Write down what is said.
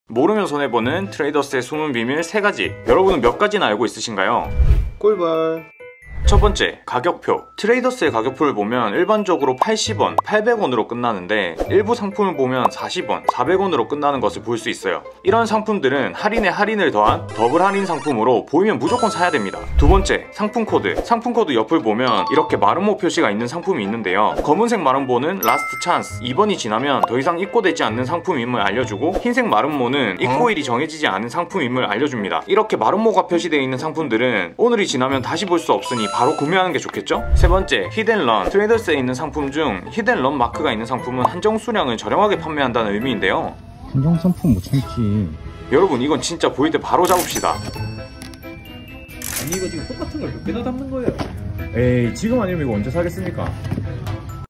모르면 손해보는 트레이더스의 숨은 비밀 3가지. 여러분은 몇 가지나 알고 있으신가요? 꿀벌. 첫 번째, 가격표. 트레이더스의 가격표를 보면 일반적으로 80원, 800원으로 끝나는데 일부 상품을 보면 40원, 400원으로 끝나는 것을 볼 수 있어요. 이런 상품들은 할인에 할인을 더한 더블 할인 상품으로 보이면 무조건 사야 됩니다. 두 번째, 상품 코드. 상품 코드 옆을 보면 이렇게 마름모 표시가 있는 상품이 있는데요. 검은색 마름모는 라스트 찬스, 2번이 지나면 더 이상 입고되지 않는 상품임을 알려주고, 흰색 마름모는 입고일이 정해지지 않은 상품임을 알려줍니다. 이렇게 마름모가 표시되어 있는 상품들은 오늘이 지나면 다시 볼 수 없으니 바로 구매하는 게 좋겠죠? 세 번째, 히든런. 트레이더스에 있는 상품 중 히든런 마크가 있는 상품은 한정 수량을 저렴하게 판매한다는 의미인데요. 한정 상품 못 참지. 여러분, 이건 진짜 보일 때 바로 잡읍시다. 아니 이거 지금 똑같은 걸 몇 개나 담는 거예요? 에이, 지금 아니면 이거 언제 사겠습니까?